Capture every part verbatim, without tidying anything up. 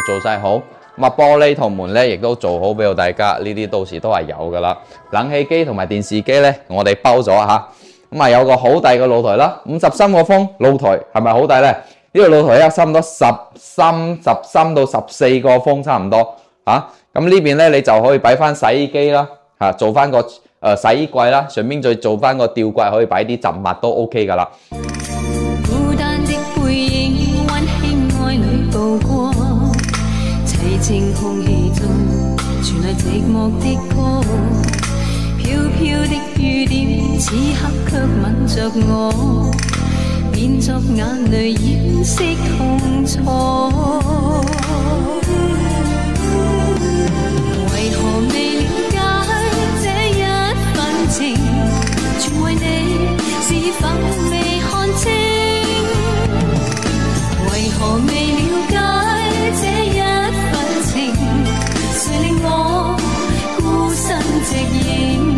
做晒好。咁啊，玻璃同門咧亦都做好俾到大家，呢啲到時都係有噶啦。冷氣機同埋電視機咧，我哋包咗嚇。咁啊，有個好大嘅露台啦，五十三個風露台係咪好大咧？呢個露台咧差唔多十三、十三到十四個風差唔多嚇。咁呢邊咧你就可以擺翻洗衣機啦，嚇做翻個誒、呃、洗衣櫃啦，上邊再做翻個吊櫃，可以擺啲雜物都 OK 噶啦。 孤單的背影，溫馨愛侶步過，凄清空氣中傳來寂寞的歌，飄飄的雨點，此刻卻吻着我，變作眼淚掩飾痛楚。為何未了解這一份情，全為你是否未看清？為何未了解這一份情，誰令我孤身隻影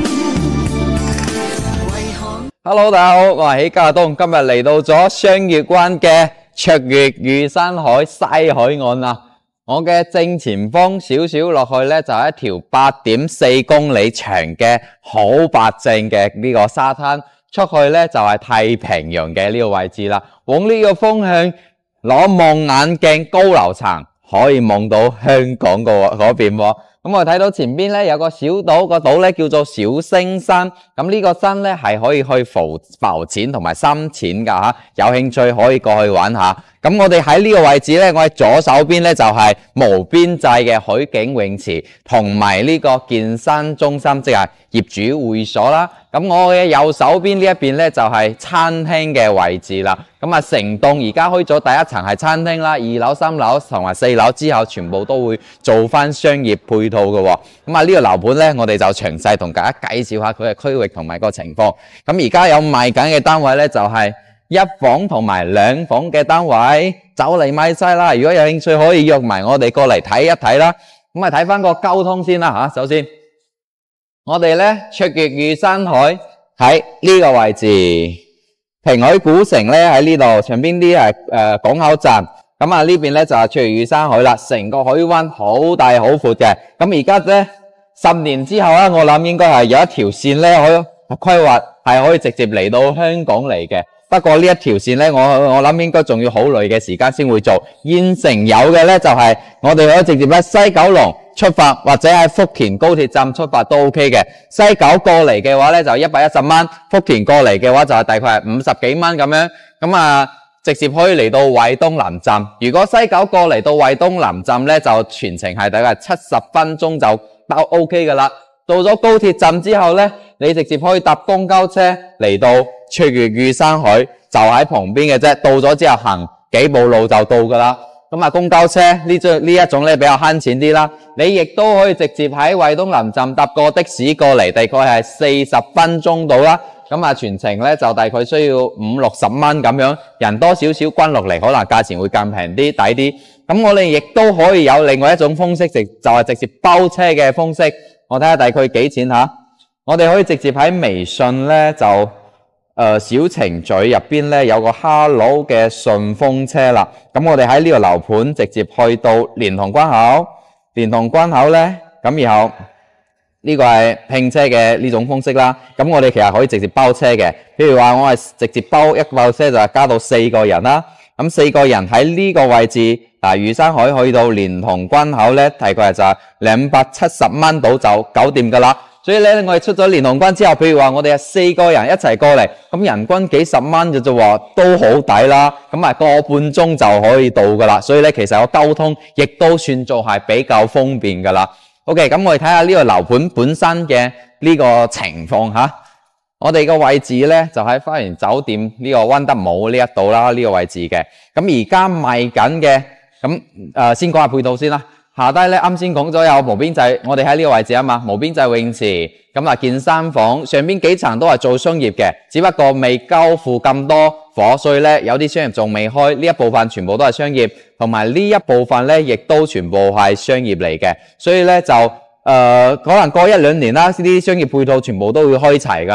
？Hello， 大家好，我係喜家東，今日嚟到咗雙月灣嘅卓越御山海西海岸啦。我嘅正前方少少落去呢，就係一條八點四公里長嘅好白淨嘅呢個沙灘，出去呢，就係太平洋嘅呢個位置啦。往呢個方向攞望遠鏡高樓層，可以望到香港嗰嗰邊喎。咁我睇到前邊咧有個小島，個島咧叫做小星山。咁呢個山咧係可以去浮浮潛同埋深潛噶吓，有興趣可以過去玩下。咁我哋喺呢個位置咧，我喺左手邊咧就係無邊際嘅海景泳池，同埋呢個健身中心，即係業主會所啦。咁我嘅右手邊呢一邊咧就係餐廳嘅位置啦。咁啊，成棟而家開咗第一層係餐廳啦，二樓、三樓同埋四樓之後全部都會做翻商業配套嘅喎。咁啊，呢個樓盤咧，我哋就詳細同大家介紹下佢嘅區域同埋個情況。咁而家有賣緊嘅單位咧，就係一房同埋兩房嘅單位，就嚟賣晒啦。如果有興趣，可以約埋我哋過嚟睇一睇啦。咁啊，睇翻個交通先啦嚇。首先，我哋咧卓越御山海喺呢個位置。平海古城咧喺呢度，上邊啲係誒港口站，咁啊呢邊咧就係卓越御山海啦，成個海灣好大好闊嘅。咁而家咧十年之後咧，我諗應該係有一條線咧可以規劃係可以直接嚟到香港嚟嘅。不過呢一條線咧，我我諗應該仲要好耐嘅時間先會做。現成有嘅咧就係、是、我哋可以直接喺西九龍出發，或者喺福田高鐵站出發都 OK 嘅。西九過嚟嘅話咧就一百一十蚊，福田過嚟嘅話就係大概係五十幾蚊咁樣。咁啊，直接可以嚟到惠東南站。如果西九過嚟到惠東南站咧，就全程係大概七十分鐘就都 OK 噶啦。到咗高鐵站之後咧，你直接可以搭公交車嚟到卓越御山海，就喺旁邊嘅啫。到咗之後行幾步路就到噶啦。咁啊，公交車呢種呢一種咧比較慳錢啲啦。你亦都可以直接喺惠東南站搭個的士過嚟，大概係四十分鐘到啦。咁啊，全程咧就大概需要五六十蚊咁樣，人多少少均落嚟，可能價錢會更平啲、抵啲。咁我哋亦都可以有另外一種方式，直就係直接包車嘅方式。我睇下大概幾錢吓？我哋可以直接喺微信咧就誒、呃、小程序入邊咧有個 Hello 嘅順風車啦。咁我哋喺呢個樓盤直接去到蓮塘關口，蓮塘關口咧，咁然後呢個係拼車嘅呢種方式啦。咁我哋其實可以直接包車嘅，譬如話我係直接包一包車就係加到四個人啦。咁四個人喺呢個位置，嗱御山海去到蓮塘關口咧，大概就係兩百七十蚊到就搞掂噶啦。所以咧，我哋出咗蓮塘關之後，譬如話我哋係四個人一齊過嚟，咁人均幾十蚊嘅啫喎，都好抵啦。咁啊個半鐘就可以到噶啦。所以咧，其實個交通亦都算做係比較方便噶啦。OK， 咁我哋睇下呢個樓盤本身嘅呢個情況吓。我哋個位置咧就喺花園酒店呢個溫德姆呢一度啦，呢個位置嘅。咁而家賣緊嘅，咁誒先講下配套先啦。下低咧啱先講咗有無邊際，我哋喺呢個位置啊嘛，無邊際泳池，咁啊健身房，上邊幾層都係做商業嘅，只不過未交付咁多火，所以咧有啲商業仲未開，呢一部分全部都係商業，同埋呢一部分咧亦都全部係商業嚟嘅，所以咧就誒、呃、可能過一兩年啦，呢啲商業配套全部都會開齊噶啦。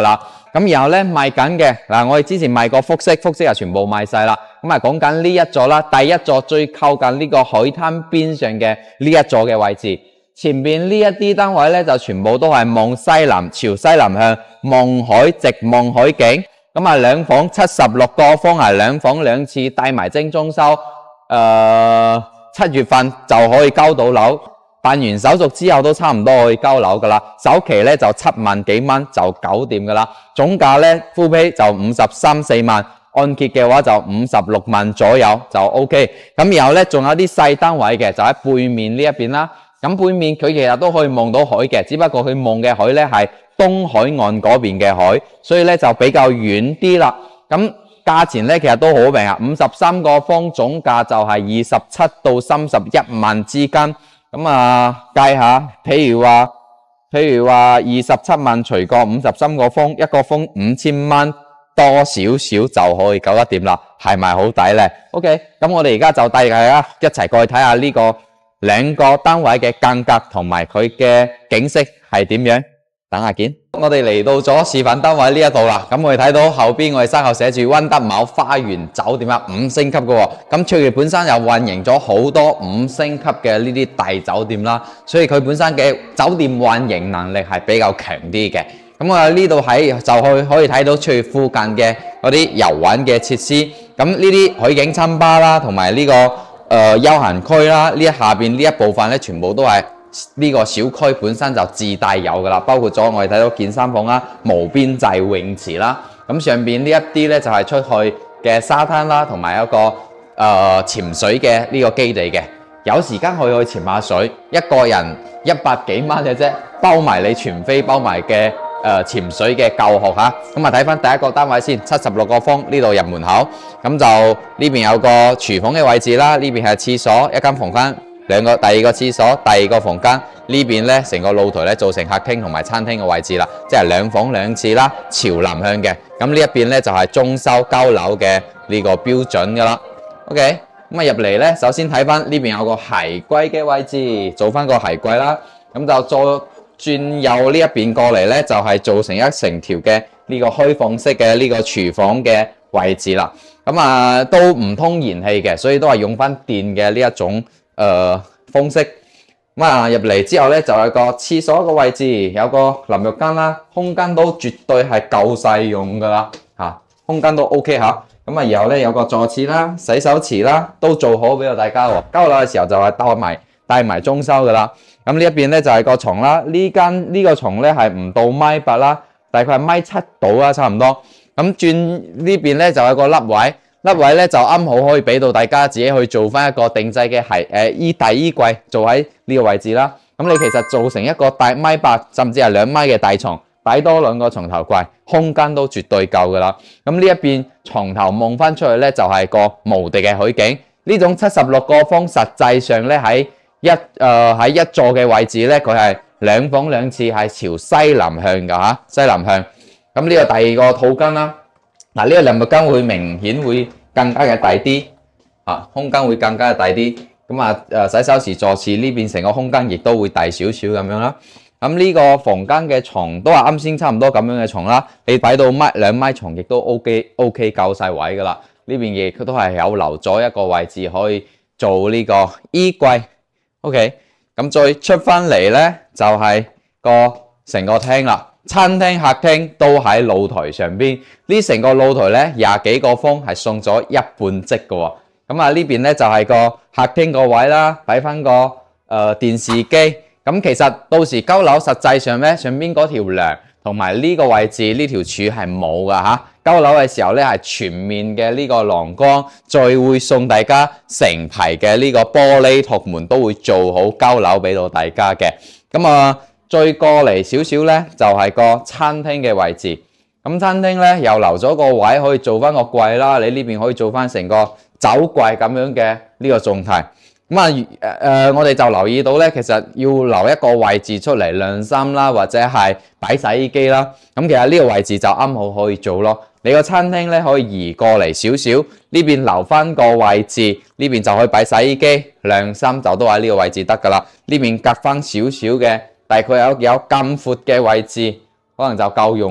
咁然後咧賣緊嘅嗱，我哋之前賣過複式，複式又全部賣晒啦。咁啊講緊呢一座啦，第一座最靠近呢個海灘邊上嘅呢一座嘅位置。前邊呢一啲單位咧就全部都係望西南，朝西南向，望海，直望海景。咁啊兩房七十六個方係兩房兩次，帶埋精裝修。誒、呃、七月份就可以交到樓，辦完手續之後都差唔多可以交樓噶啦。首期咧就七萬幾蚊就搞掂噶啦，總價咧 full pay 就五十三四萬，按揭嘅話就五十六萬左右就 OK。咁然後咧仲有啲細單位嘅，就喺背面呢一邊啦。咁背面佢其實都可以望到海嘅，只不過佢望嘅海咧係東海岸嗰邊嘅海，所以咧就比較遠啲啦。咁價錢咧其實都好平啊，五十三個方總價就係二十七到三十一萬之間。咁啊計下，譬如話譬如話二十七萬除過五十三個方，一個方五千蚊多少少就可以搞得掂啦，係咪好抵咧 ？OK， 咁我哋而家就帶大家一齊過去睇下呢個兩個單位嘅間隔同埋佢嘅景色係點樣。等下見，我哋嚟到咗示範單位呢一度啦。咁我哋睇到後邊我哋身後寫住溫德茂花園酒店啊，五星級嘅喎。咁卓越本身又運營咗好多五星級嘅呢啲大酒店啦，所以佢本身嘅酒店運營能力係比較強啲嘅。咁我喺呢度喺就去可以睇到卓越附近嘅嗰啲遊玩嘅設施。咁呢啲海景餐吧啦，同埋呢個誒、呃、休閒區啦，呢下邊呢一部分咧，全部都係呢個小區本身就自帶有噶啦，包括咗我哋睇到健身房啦、無邊際泳池啦。咁上邊呢一啲咧就係出去嘅沙灘啦，同埋一個誒、呃、潛水嘅呢個基地嘅。有時間可以去潛下水，一個人一百幾蚊嘅啫，包埋你全飛，包埋嘅誒潛水嘅教學嚇。咁啊睇翻第一個單位先，七十六個方呢度入門口，咁就呢邊有個廚房嘅位置啦，呢邊係廁所，一間房間。兩個第二個廁所，第二個房間呢邊咧，成個露台咧做成客廳同埋餐廳嘅位置啦，即係兩房兩廁啦，朝南向嘅。咁呢一邊咧就係裝修交樓嘅呢個標準噶啦。OK，咁啊入嚟咧，首先睇翻呢邊有個鞋櫃嘅位置，做翻個鞋櫃啦。咁就再轉右呢一邊過嚟咧，就係做成一成條嘅呢個開放式嘅呢個廚房嘅位置啦。咁啊都唔通燃氣嘅，所以都係用翻電嘅呢一種。誒、呃、方式咁啊入嚟之後咧，就有個廁所個位置，有個淋浴間啦，空間都絕對係夠細用噶啦嚇，空間都 OK 嚇。咁啊，然後咧有個坐廁啦、洗手池啦，都做好俾到大家喎。交樓嘅時候就係帶埋帶埋裝修噶啦。咁呢一邊咧就係、是、個床啦，呢間呢個床咧係唔到米八啦，大概係米七到啦，差唔多。咁轉呢邊咧就有個凹位。粒位咧就啱好可以俾到大家自己去做翻一個定制嘅係誒衣大衣櫃，做喺呢個位置啦。咁你其實做成一個大米八甚至係兩米嘅大床，擺多兩個床頭櫃，空間都絕對夠噶啦。咁呢一邊床頭望翻出去咧就係、是、個無敵嘅海景。呢種七十六個方實際上咧喺一誒喺、呃、一座嘅位置咧，佢係兩房兩廁，係朝西南向噶嚇，西南向。咁呢個第二個套間啦。嗱，呢個淋浴間會明顯會更加嘅大啲，啊，空間會更加嘅大啲。咁啊，誒洗手池、坐廁呢邊成個空間亦都會大少少咁樣啦。咁呢個房間嘅床都係啱先差唔多咁樣嘅床啦。你擺到米兩米床亦都 OK OK 夠晒位噶啦。呢邊亦都係有留咗一個位置可以做呢個衣櫃。OK，咁再出翻嚟咧就係、是、個成個廳啦。餐廳、客廳都喺露台上邊，呢成個露台咧廿幾個方係送咗一半積嘅喎。咁啊呢邊咧就係、是、個客廳個位啦，擺翻個誒、呃、電視機。咁其實到時交樓實際上咧，上邊嗰條梁同埋呢個位置呢條柱係冇㗎嚇。交樓嘅時候咧係全面嘅呢個廊光，再會送大家成排嘅呢個玻璃托門都會做好交樓俾到大家嘅。咁啊〜再過嚟少少咧，就係、是、個餐廳嘅位置。咁餐廳咧又留咗個位可以做翻個櫃啦。你呢邊可以做翻成個酒櫃咁樣嘅呢個狀態。咁啊誒誒，我哋就留意到咧，其實要留一個位置出嚟晾衫啦，或者係擺洗衣機啦。咁其實呢個位置就啱好可以做咯。你個餐廳咧可以移過嚟少少，呢邊留翻個位置，呢邊就可以擺洗衣機、晾衫就都喺呢個位置得噶啦。呢邊隔翻少少嘅。大概有有咁闊嘅位置，可能就夠用噶啦。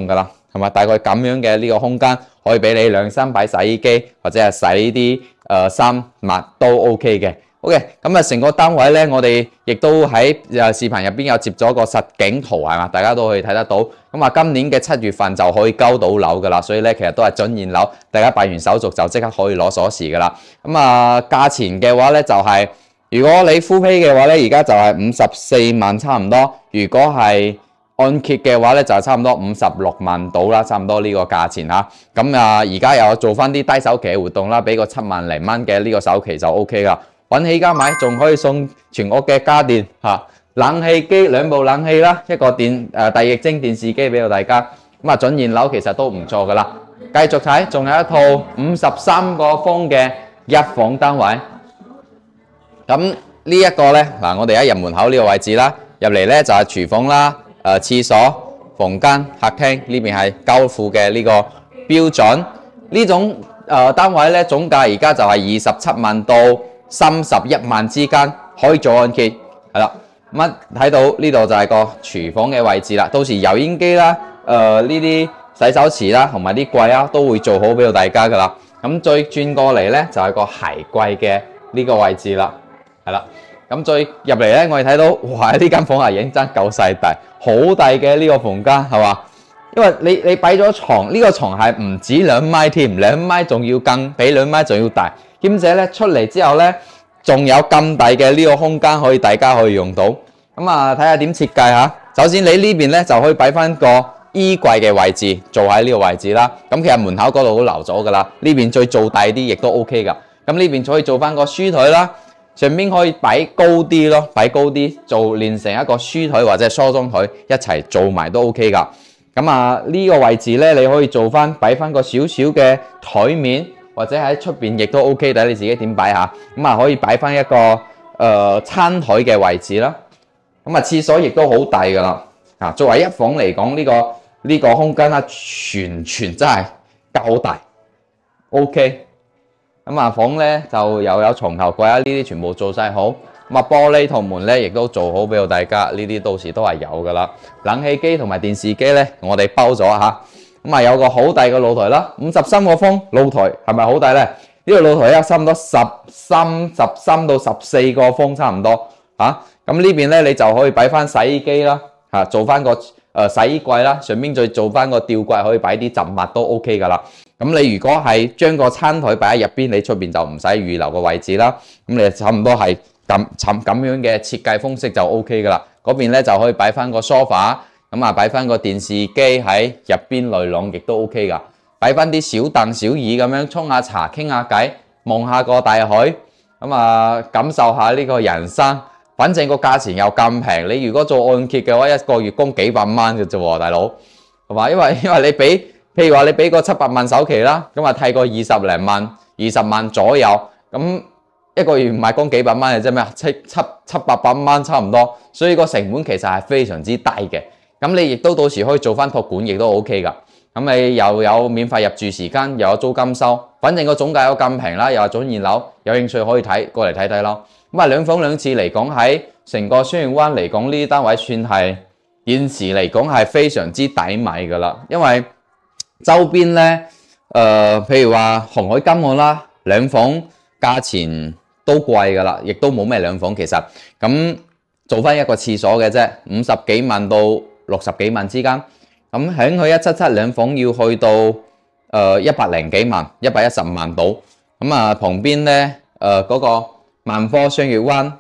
係嘛？大概咁樣嘅呢個空間可以俾你兩三擺洗衣機或者係洗啲誒衫襪都 OK 嘅。OK， 咁啊成個單位咧，我哋亦都喺誒視頻入邊有接咗個實景圖係嘛，大家都可以睇得到。咁啊，今年嘅七月份就可以交到樓噶啦，所以咧其實都係準現樓，大家辦完手續就即刻可以攞鎖匙噶啦。咁啊，價錢嘅話咧就係、是、如果你 full pay 嘅話咧，而家就係五十四萬差唔多；如果係按揭嘅話咧，就係差唔多五十六萬到啦，差唔多呢個價錢嚇。咁啊，而家又做翻啲低首期嘅活動啦，俾個七萬零蚊嘅呢個首期就 OK 啦。揾起家買，仲可以送全屋嘅家電嚇，冷氣機兩部冷氣啦，一個電誒大液晶電視機俾到大家。咁啊，準現樓其實都唔錯噶啦。繼續睇，仲有一套五十三個方嘅一房單位。咁呢一個咧嗱，我哋一入門口呢個位置啦，入嚟咧就係廚房啦、誒、呃、廁所、房間、客廳呢邊係交付嘅呢個標準。呢種誒、呃、單位咧總價而家就係二十七萬到三十一萬之間，可以做按揭，係啦。乜睇到呢度就係個廚房嘅位置啦，到時油煙機啦、誒呢啲洗手池啦，同埋啲櫃啊都會做好俾到大家噶啦。咁再轉過嚟咧就係個鞋櫃嘅呢個位置啦，係啦。咁再入嚟咧，我哋睇到哇！呢間房係認真夠細大，好大嘅呢個房間係嘛？因為你你擺咗床，呢個床係唔止兩米添，兩米仲要更比兩米仲要大。兼且咧出嚟之後咧，仲有咁大嘅呢個空間可以大家可以用到。咁啊，睇下點設計嚇。首先你呢邊咧就可以擺翻個衣櫃嘅位置，做喺呢個位置啦。咁其實門口嗰度都留咗噶啦，呢邊再做大啲亦都 OK 噶。咁呢邊可以做翻個書枱啦，上邊可以擺高啲咯，擺高啲做連成一個書枱或者梳妝枱一齊做埋都 OK 噶。咁啊呢個位置咧，你可以做翻擺翻個少少嘅枱面。或者喺出邊亦都 OK，睇你自己點擺下。咁啊可以擺翻一個誒、呃、餐台嘅位置啦。咁啊廁所亦都好大噶啦。啊，作為一房嚟講，呢、這個呢、這個空間啊，全全真係夠大。OK。咁啊房咧就又有床頭櫃啊，呢啲全部做晒好。咁啊玻璃同門咧亦都做好俾到大家，呢啲到時都係有噶啦。冷氣機同埋電視機咧，我哋包咗嚇。咁啊有個好大嘅露台啦，五十三個方露台係咪好大咧？呢、這個露台咧差唔多十三十三到十四個方差唔多嚇。咁、啊、呢邊咧你就可以擺翻洗衣機啦，嚇、啊、做翻個誒、呃、洗衣櫃啦，上邊再做翻個吊櫃可以擺啲雜物都 OK 噶啦。咁你如果係將個餐台擺喺入邊，你出邊就唔使預留個位置啦。咁你差唔多係咁咁咁樣嘅設計方式就 OK 噶啦。嗰邊咧就可以擺翻個 sofa。咁啊，擺翻個電視機喺入邊內籠亦都 OK 噶，擺翻啲小凳小椅咁樣沖下茶傾下偈，望下個大海，咁啊感受下呢個人生。反正個價錢又咁平，你如果做按揭嘅話，一個月供幾百蚊嘅啫喎，大佬係嘛？因為因為你俾譬如話你俾個七百萬首期啦，咁啊替個二十零萬、二十萬左右，咁一個月唔係供幾百蚊嘅啫咩？七七七八百蚊差唔多，所以個成本其實係非常之低嘅。咁你亦都到時可以做翻託管，亦都 OK 噶。咁你又有免費入住時間，又有租金收，反正個總價有咁平啦，又係準現樓，有興趣可以睇過嚟睇睇咯。咁啊兩房兩廁嚟講，喺成個雙月灣嚟講，呢啲單位算係現時嚟講係非常之抵買噶啦。因為周邊咧，誒、呃、譬如話紅海金岸啦，兩房價錢都貴噶啦，亦都冇咩兩房其實咁。做翻一個廁所嘅啫，五十幾萬到六十幾萬之間。咁響佢一七七兩房要去到誒一百零幾萬，一百一十萬到。咁啊旁邊咧誒嗰個萬科雙月灣，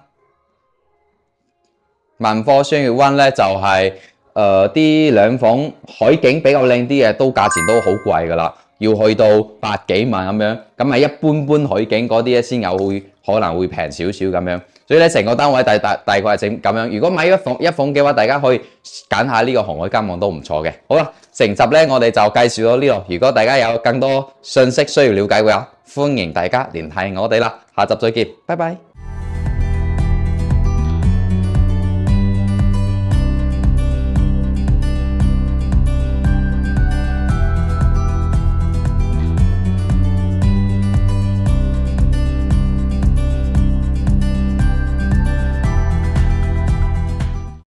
萬科雙月灣咧就係誒啲兩房海景比較靚啲嘅，都價錢都好貴噶啦，要去到百幾萬咁樣。咁係一般般海景嗰啲咧先有會可能會平少少咁樣。所以咧，成個單位大大大概係整咁樣。如果買一房一房嘅話，大家可以揀下呢個紅海金岸都唔錯嘅。好啦，成集咧我哋就介紹到呢度。如果大家有更多信息需要了解嘅話，歡迎大家聯繫我哋啦。下集再見，拜拜。